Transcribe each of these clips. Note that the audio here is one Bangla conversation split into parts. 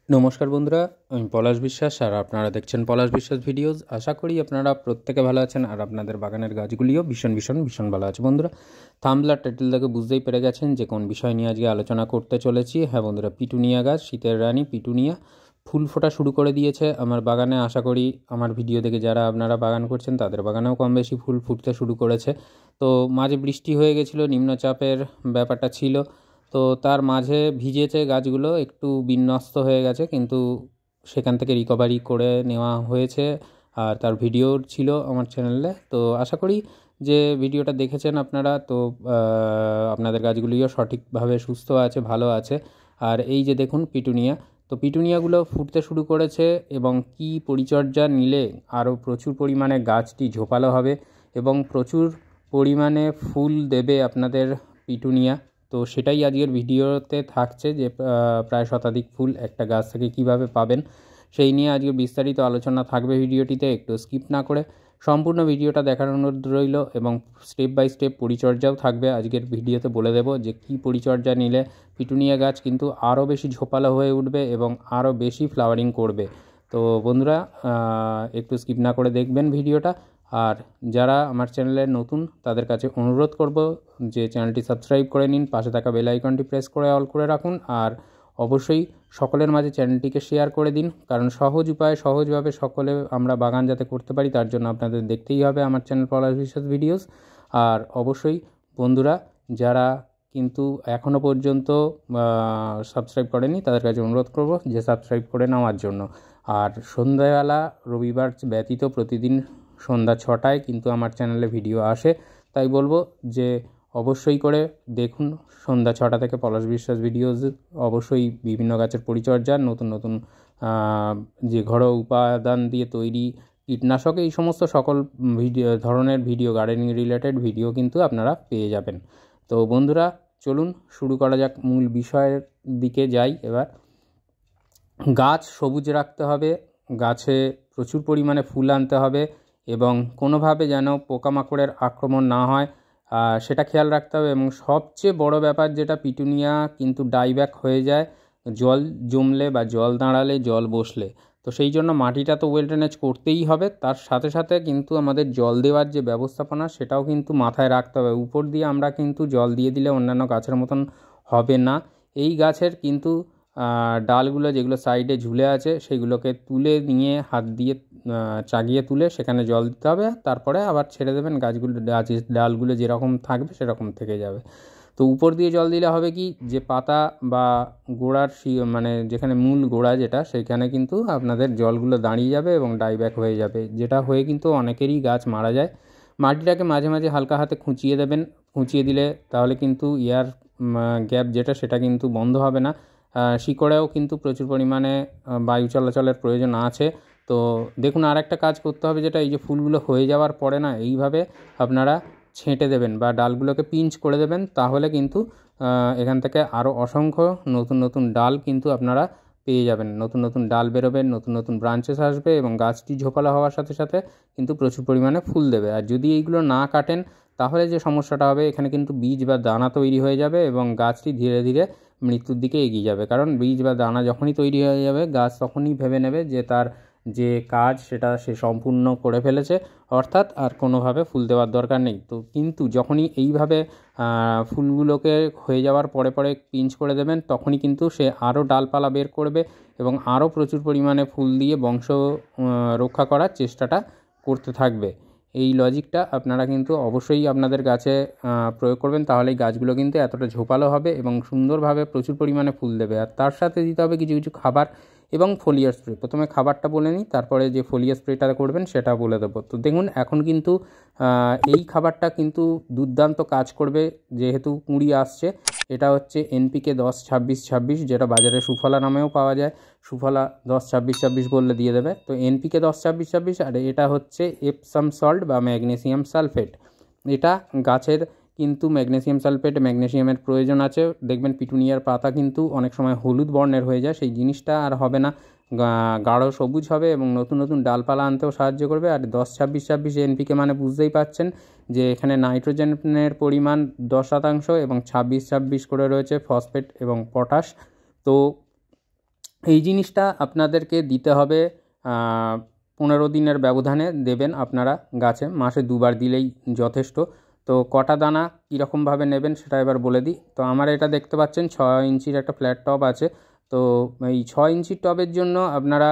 নমস্কার বন্ধুরা, আমি পলাশ বিশ্বাস আর আপনারা দেখছেন পলাশ বিশ্বাস ভিডিওস। আশা করি আপনারা প্রত্যেকে ভালো আছেন আর আপনাদের বাগানের গাছগুলিও ভীষণ ভালো আছে। বন্ধুরা, থাম্বনেল আর টাইটেল দেখে বুঝতেই পেরে গেছেন যে কোন বিষয় নিয়ে আজকে আলোচনা করতে চলেছি। হ্যাঁ বন্ধুরা, পিটুনিয়া গাছ, শীতের রানী পিটুনিয়া ফুল ফোটা শুরু করে দিয়েছে আমার বাগানে। আশা করি আমার ভিডিও দেখে যারা আপনারা বাগান করছেন তাদের বাগানেও কম বেশি ফুল ফুটতে শুরু করেছে। তো মাঝে বৃষ্টি হয়ে গেছিলো, নিম্নচাপের ব্যাপারটা ছিল, তো তার মাঝে ভিজেছে গাছগুলো, একটু বিন্যস্ত হয়ে গেছে, কিন্তু সেখান থেকে রিকভারি করে নেওয়া হয়েছে আর তার ভিডিও ছিল আমার চ্যানেলে। তো আশা করি যে ভিডিওটা দেখেছেন আপনারা, তো আপনাদের গাছগুলিও সঠিকভাবে সুস্থ আছে, ভালো আছে। আর এই যে দেখুন পিটুনিয়া, তো পিটুনিয়াগুলো ফুটতে শুরু করেছে এবং কি পরিচর্যা নিলে আরও প্রচুর পরিমাণে গাছটি ঝোপালো হবে এবং প্রচুর পরিমাণে ফুল দেবে আপনাদের পিটুনিয়া। তো সেটাই আজকের ভিডিওতে থাকছে যে প্রায় শতাধিক ফুল একটা গাছ থেকে কিভাবে পাবেন সেই নিয়ে আজকে বিস্তারিত আলোচনা থাকবে ভিডিওটিতে। একটু স্কিপ না করে সম্পূর্ণ ভিডিওটা দেখার অনুরোধ রইল এবং স্টেপ বাই স্টেপ পরিচর্যাও থাকবে আজকের ভিডিওতে। বলে দেব যে কী পরিচর্যা নিলে পিটুনিয়া গাছ কিন্তু আরও বেশি ঝোপালো হয়ে উঠবে এবং আরও বেশি ফ্লাওয়ারিং করবে। তো বন্ধুরা, একটু স্কিপ না করে দেখবেন ভিডিওটা। আর যারা আমার চ্যানেলে নতুন তাদের কাছে অনুরোধ করব যে চ্যানেলটি সাবস্ক্রাইব করে নিন, পাশে থাকা বেল আইকনটি প্রেস করে অল করে রাখুন আর অবশ্যই সকলের মাঝে চ্যানেলটিকে শেয়ার করে দিন, কারণ সহজ উপায়ে সহজভাবে সকলে আমরা বাগান যাতে করতে পারি তার জন্য আপনাদের দেখতেই হবে আমার চ্যানেল পলাশ বিশ্বাস ভিডিওস। আর অবশ্যই বন্ধুরা, যারা কিন্তু এখনও পর্যন্ত সাবস্ক্রাইব করেনি তাদের কাছে অনুরোধ করব যে সাবস্ক্রাইব করে নেওয়ার জন্য। আর সন্ধ্যাবেলা রবিবার ব্যতীত প্রতিদিন সন্ধ্যা 6টায় কিন্তু আমার চ্যানেলে ভিডিও আসে, তাই বলবো যে অবশ্যই করে দেখুন সন্ধ্যা 6টা থেকে পলাশ বিশ্বাস ভিডিওস। অবশ্যই বিভিন্ন গাছের পরিচর্যা, নতুন নতুন যে ঘরোয়া উপাদান দিয়ে তৈরি কীটনাশক, এই সমস্ত সকল ধরনের ভিডিও, গার্ডেনিং রিলেটেড ভিডিও কিন্তু আপনারা পেয়ে যাবেন। তো বন্ধুরা, চলুন শুরু করা যাক, মূল বিষয়ের দিকে যাই এবার। গাছ সবুজ রাখতে হবে, গাছে প্রচুর পরিমাণে ফুল আনতে হবে এবং কোনোভাবে যেন পোকামাকড়ের আক্রমণ না হয় সেটা খেয়াল রাখতে হবে। এবং সবচেয়ে বড় ব্যাপার যেটা, পিটুনিয়া কিন্তু ডাইব্যাক হয়ে যায় জল জমলে বা জল দাঁড়ালে, জল বসলে। তো সেই জন্য মাটিটা তো ওয়েল ড্রেনেজ করতেই হবে, তার সাথে সাথে কিন্তু আমাদের জল দেওয়ার যে ব্যবস্থাপনা সেটাও কিন্তু মাথায় রাখতে হবে। উপর দিয়ে আমরা কিন্তু জল দিয়ে দিলে অন্যান্য গাছের মতন হবে না। এই গাছের কিন্তু ডালগুলো যেগুলো সাইডে ঝুলে আছে সেগুলোকে তুলে নিয়ে হাত দিয়ে চাগিয়ে তুলে সেখানে জল দিতে হবে, তারপরে আবার ছেড়ে দেবেন। গাছের ডালগুলো যেরকম থাকবে সেরকম থেকে যাবে। তো উপর দিয়ে জল দিলে হবে কি, যে পাতা বা গোড়ার মানে যেখানে মূল গোড়া যেটা, সেখানে কিন্তু আপনাদের জলগুলো দাঁড়িয়ে যাবে এবং ডাইব্যাক হয়ে যাবে, যেটা হয়ে কিন্তু অনেকেরই গাছ মারা যায়। মাটিটাকে মাঝে মাঝে হালকা হাতে খুঁচিয়ে দেবেন, খুঁচিয়ে দিলে তাহলে কিন্তু এয়ার গ্যাপ যেটা সেটা কিন্তু বন্ধ হবে না। শিকড়েও কিন্তু প্রচুর পরিমাণে বায়ু চলাচলের প্রয়োজন আছে। তো দেখুন, আর একটা কাজ করতে হবে, যেটা এই যে ফুলগুলো হয়ে যাওয়ার পরে না এইভাবে আপনারা ছেঁটে দেবেন বা ডালগুলোকে পিঞ্চ করে দেবেন, তাহলে কিন্তু এখান থেকে আরও অসংখ্য নতুন নতুন ডাল কিন্তু আপনারা পেয়ে যাবেন। নতুন নতুন ডাল বেরোবে, নতুন নতুন ব্রাঞ্চেস আসবে এবং গাছটি ঝোপালো হওয়ার সাথে সাথে কিন্তু প্রচুর পরিমাণে ফুল দেবে। আর যদি এইগুলো না কাটেন তাহলে যে সমস্যাটা হবে, এখানে কিন্তু বীজ বা দানা তৈরি হয়ে যাবে এবং গাছটি ধীরে ধীরে মৃত্যুর দিকে এগিয়ে যাবে। কারণ বীজ বা দানা যখনই তৈরি হয়ে যাবে, গাছ তখনই ভেবে নেবে যে তার যে কাজ সেটা সে সম্পূর্ণ করে ফেলেছে, অর্থাৎ আর কোনোভাবে ফুল দেওয়ার দরকার নেই। তো কিন্তু যখনই এইভাবে ফুলগুলোকে হয়ে যাওয়ার পরে পরে পিঞ্চ করে দেবেন, তখনই কিন্তু সে আরও ডালপালা বের করবে এবং আরও প্রচুর পরিমাণে ফুল দিয়ে বংশ রক্ষা করার চেষ্টাটা করতে থাকবে। এই লজিকটা আপনারা কিন্তু অবশ্যই আপনাদের গাছে প্রয়োগ করবেন, তাহলেই গাছগুলো কিন্তু এতটা ঝোপালো হবে এবং সুন্দরভাবে প্রচুর পরিমাণে ফুল দেবে। আর তার সাথে দিতে হবে কিছু কিছু খাবার এবং ফোলিয়ার স্প্রে। প্রথমে খাবারটা বলে নিই, তারপরে যে ফোলিয়ার স্প্রেটা করবেন সেটা বলে দেবো। তো দেখুন, এখন কিন্তু এই খাবারটা কিন্তু দুর্দান্ত কাজ করবে, যেহেতু কুঁড়ি আসছে। এটা হচ্ছে NPK 10-26-26, যেটা বাজারে সুফলা নামেও পাওয়া যায়। সুফলা 10-26-26 বললে দিয়ে দেবে। তো NPK 10-26-26, আর এটা হচ্ছে এপসাম সল্ট বা ম্যাগনেসিয়াম সালফেট। এটা গাছের কিন্তু ম্যাগনেসিয়াম সালফেট, ম্যাগনেসিয়ামের প্রয়োজন আছে। দেখবেন পিটুনিয়ার পাতা কিন্তু অনেক সময় হলুদ বর্ণের হয়ে যায়, সেই জিনিসটা আর হবে না, গাঢ় সবুজ হবে এবং নতুন নতুন ডালপালা আনতেও সাহায্য করবে। আর 10-26-26 NPK মানে বুঝতেই পাচ্ছেন যে এখানে নাইট্রোজেনের পরিমাণ 10% এবং 26-26 করে রয়েছে ফসফেট এবং পটাশ। তো এই জিনিসটা আপনাদেরকে দিতে হবে 15 দিনের ব্যবধানে দেবেন আপনারা গাছে, মাসে 2বার দিলেই যথেষ্ট। তো কটা দানা কীরকমভাবে নেবেন সেটা এবার বলে দিই। তো আমার এটা দেখতে পাচ্ছেন 6 ইঞ্চির একটা ফ্ল্যাট টব আছে। তো এই 6 ইঞ্চির টবের জন্য আপনারা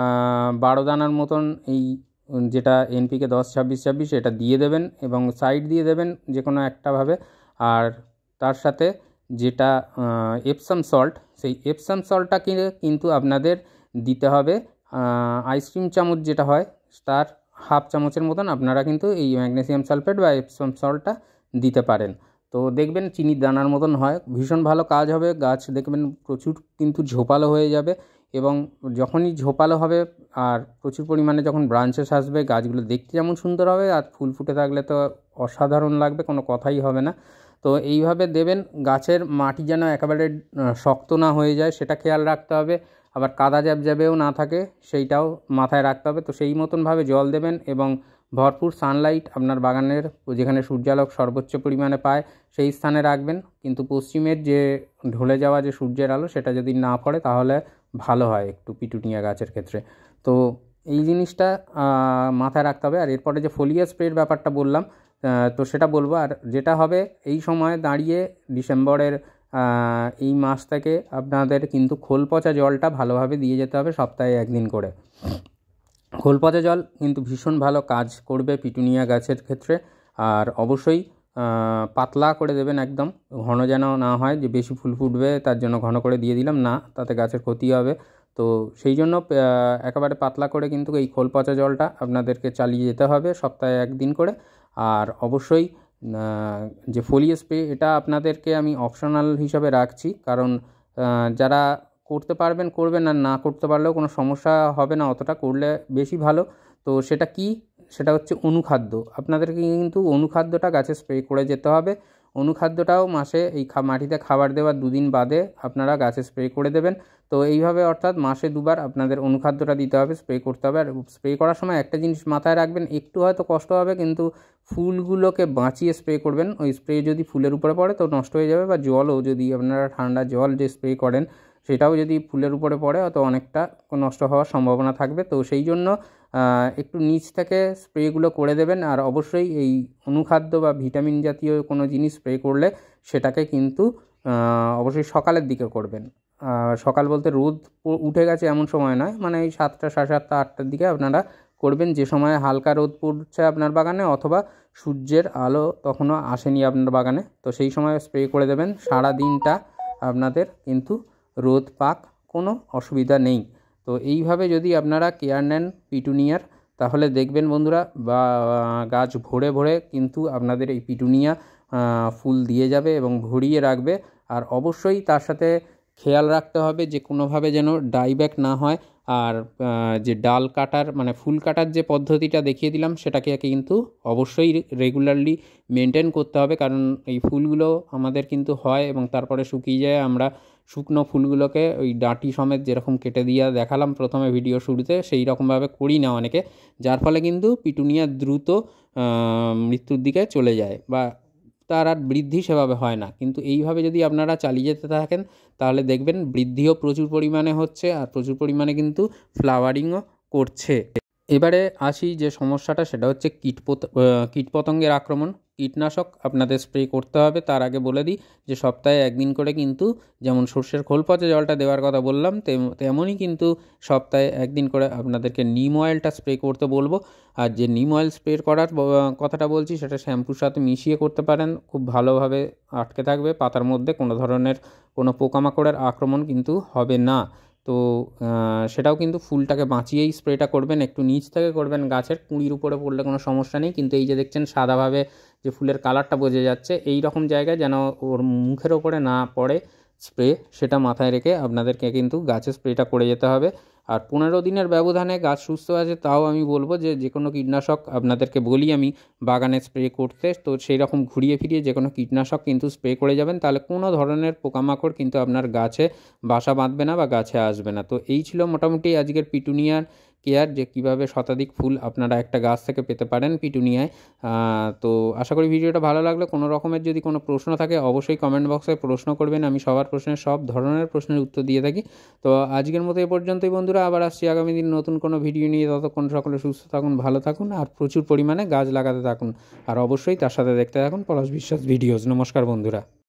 12 দানার মতন এই যেটা এনপিকে 10-26-26 এটা দিয়ে দেবেন এবং সাইড দিয়ে দেবেন যে কোনো একটাভাবে। আর তার সাথে যেটা এপসাম সল্ট, সেই এপসাম সল্টটা কিন্তু আপনাদের দিতে হবে আইসক্রিম চামচ যেটা হয় তার হাফ চামচের মতন আপনারা কিন্তু এই ম্যাগনেসিয়াম সালফেট বা এপসাম সল্টটা দিতে পারেন। তো দেখবেন চিনির দানার মতন হয়, ভীষণ ভালো কাজ হবে। গাছ দেখবেন প্রচুর কিন্তু ঝোপালো হয়ে যাবে এবং যখনই ঝোপালো হবে আর প্রচুর পরিমাণে যখন ব্রাঞ্চেস আসবে, গাছগুলো দেখতে যেমন সুন্দর হবে আর ফুল ফুটে থাকলে তো অসাধারণ লাগবে, কোনো কথাই হবে না। তো এইভাবে দেবেন। গাছের মাটি যেন একেবারে শক্ত না হয়ে যায় সেটা খেয়াল রাখতে হবে, আবার কাদা জ্যাবজ্যাবেও না থাকে সেইটাও মাথায় রাখতে হবে। তো সেই মতনভাবে জল দেবেন এবং ভরপুর সানলাইট আপনার বাগানের যেখানে সূর্যালোক সর্বোচ্চ পরিমাণে পায় সেই স্থানে রাখবেন। কিন্তু পশ্চিমের যে ঢলে যাওয়া যে সূর্যের আলো সেটা যদি না পড়ে তাহলে ভালো হয় একটু পিটুনিয়া গাছের ক্ষেত্রে। তো এই জিনিসটা মাথায় রাখতে হবে। আর এরপরে যে ফোলিয়ার স্প্রের ব্যাপারটা বললাম, তো সেটা বলবো। আর যেটা হবে এই সময় দাঁড়িয়ে ডিসেম্বরের এই মাস থেকে আপনাদের কিন্তু খোল পচা জলটা ভালোভাবে দিয়ে যেতে হবে সপ্তাহে 1 দিন করে। খোল পচা জল কিন্তু ভীষণ ভালো কাজ করবে পিটুনিয়া গাছের ক্ষেত্রে। আর অবশ্যই পাতলা করে দেবেন, একদম ঘন যেন না হয় যে বেশি ফুল ফুটবে তার জন্য ঘন করে দিয়ে দিলাম, না, তাতে গাছের ক্ষতি হবে। তো সেই জন্য একেবারে পাতলা করে কিন্তু এই খোল পচা জলটা আপনাদেরকে চালিয়ে যেতে হবে সপ্তাহে 1 দিন করে। আর অবশ্যই যে ফোলিয়ার স্প্রে এটা আপনাদেরকে আমি অপশনাল হিসাবে রাখছি, কারণ যারা করতে পারবেন করবেন, আর না করতে পারলেও কোনো সমস্যা হবে না, অতটা করলে বেশি ভালো। তো সেটা কি, সেটা হচ্ছে অনুখাদ্য। আপনাদেরকে কিন্তু অনুখাদ্যটা গাছে স্প্রে করে যেতে হবে। অনুখাদ্যটাও মাসে এই মাটিতে খাবার দেওয়ার 2 দিন বাদে আপনারা গাছে স্প্রে করে দেবেন। তো এইভাবে অর্থাৎ মাসে 2বার আপনাদের অনুখাদ্যটা দিতে হবে, স্প্রে করতে হবে। আর স্প্রে করার সময় একটা জিনিস মাথায় রাখবেন, একটু হয়তো কষ্ট হবে কিন্তু ফুলগুলোকে বাঁচিয়ে স্প্রে করবেন। ওই স্প্রে যদি ফুলের উপরে পড়ে তো নষ্ট হয়ে যাবে, বা জলও যদি আপনারা ঠান্ডা জল যে স্প্রে করেন সেটাও যদি ফুলের উপরে পড়ে তো অনেকটা নষ্ট হওয়ার সম্ভাবনা থাকবে। তো সেই জন্য একটু নিচ থেকে স্প্রেগুলো করে দেবেন। আর অবশ্যই এই অনুখাদ্য বা ভিটামিন জাতীয় কোনো জিনিস স্প্রে করলে সেটাকে কিন্তু অবশ্যই সকালের দিকে করবেন। সকাল বলতে রোদ উঠে গেছে এমন সময় নয়, মানে এই 7টা, 7:30, 8টার দিকে আপনারা করবেন, যে সময় হালকা রোদ পড়ছে আপনার বাগানে অথবা সূর্যের আলো তখনও আসেনি আপনার বাগানে। তো সেই সময় স্প্রে করে দেবেন। সারা দিনটা আপনাদের কিন্তু রোদ পাক, কোনো অসুবিধা নেই। তো এইভাবে যদি আপনারা কেয়ার নেন পিটুনিয়ার, তাহলে দেখবেন বন্ধুরা বা গাছ ভরে ভরে কিন্তু আপনাদের এই পিটুনিয়া ফুল দিয়ে যাবে এবং ভরিয়ে রাখবে। আর অবশ্যই তার সাথে খেয়াল রাখতে হবে যে কোনোভাবে যেন ডাইব্যাক না হয়। আর যে ডাল কাটার মানে ফুল কাটার যে পদ্ধতিটা দেখিয়ে দিলাম সেটাকে কিন্তু অবশ্যই রেগুলারলি মেনটেন করতে হবে, কারণ এই ফুলগুলো আমাদের কিন্তু হয় এবং তারপরে শুকিয়ে যায়। আমরা শুকনো ফুলগুলোকে ওই ডাঁটি সমেত যেরকম কেটে দিয়ে দেখালাম প্রথমে ভিডিও শুরুতে, সেই রকমভাবে করি না অনেকে, যার ফলে কিন্তু পিটুনিয়া দ্রুত মৃত্যুর দিকে চলে যায় বা তার আর বৃদ্ধি সেভাবে হয় না। কিন্তু এইভাবে যদি আপনারা চালিয়ে যেতে থাকেন তাহলে দেখবেন বৃদ্ধিও প্রচুর পরিমাণে হচ্ছে আর প্রচুর পরিমাণে কিন্তু ফ্লাওয়ারিংও করছে। এবারে আসি যে সমস্যাটা, সেটা হচ্ছে কীটপতঙ্গের আক্রমণ। কীটনাশক আপনাদের স্প্রে করতে হবে। তার আগে বলে দিই যে সপ্তাহে 1 দিন করে কিন্তু, যেমন সর্ষের খোল পচা জলটা দেওয়ার কথা বললাম তেমনই কিন্তু সপ্তাহে 1 দিন করে আপনাদেরকে নিম অয়েলটা স্প্রে করতে বলবো। আর যে নিম অয়েল স্প্রে করার কথাটা বলছি সেটা শ্যাম্পুর সাথে মিশিয়ে করতে পারেন, খুব ভালোভাবে আটকে থাকবে পাতার মধ্যে, কোনো ধরনের কোনো পোকামাকড়ের আক্রমণ কিন্তু হবে না। তো সেটাও কিন্তু ফুলটাকে বাঁচিয়েই স্প্রেটা করবেন, একটু নিচ থেকে করবেন, গাছের কুঁড়ির উপরে পড়লে কোনো সমস্যা নেই। কিন্তু এই যে দেখছেন সাদাভাবে যে ফুলের কালারটা বোঝা যাচ্ছে, এই রকম জায়গায় যেন ওর মুখের ওপরে না পড়ে স্প্রে, সেটা মাথায় রেখে আপনাদেরকে কিন্তু গাছে স্প্রেটা করে যেতে হবে। আর 15 দিনের ব্যবধানে গাছ সুস্থ আছে তাও আমি বলবো যে কোনো কীটনাশক আপনাদেরকে বলি আমি বাগানে স্প্রে করতে, তো সেই রকম ঘুরিয়ে ফিরিয়ে যে কোনো কীটনাশক কিন্তু স্প্রে করে যাবেন, তাহলে কোনো ধরনের পোকামাকড় কিন্তু আপনার গাছে বাসা বাঁধবে না বা গাছে আসবে না। তো এই ছিল মোটামুটি আজকের পিটুনিয়ার কেয়ার, যে কীভাবে শতাধিক ফুল আপনারা একটা গাছ থেকে পেতে পারেন পিটুনিয়ায়। তো আশা করি ভিডিওটা ভালো লাগলো। কোনো রকমের যদি কোনো প্রশ্ন থাকে অবশ্যই কমেন্ট বক্সে প্রশ্ন করবেন, আমি সবার প্রশ্নের সব ধরনের প্রশ্নের উত্তর দিয়ে থাকি। তো আজকের মতো এ পর্যন্তই বন্ধুরা, আবার আসছি আগামী দিন নতুন কোনো ভিডিও নিয়ে। ততক্ষণ সকলে সুস্থ থাকুন, ভালো থাকুন আর প্রচুর পরিমাণে গাছ লাগাতে থাকুন, আর অবশ্যই তার সাথে দেখতে থাকুন পলাশ বিশ্বাস ভিডিওস। নমস্কার বন্ধুরা।